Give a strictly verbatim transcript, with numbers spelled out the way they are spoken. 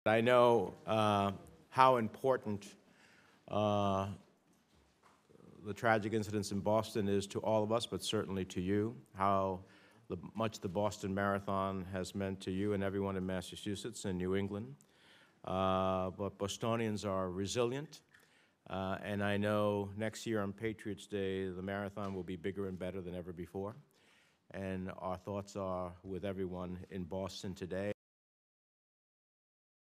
I know uh, how important uh, the tragic incidents in Boston is to all of us, but certainly to you, how the, much the Boston Marathon has meant to you and everyone in Massachusetts and New England. Uh, but Bostonians are resilient, uh, and I know next year on Patriots Day, the marathon will be bigger and better than ever before. And our thoughts are with everyone in Boston today.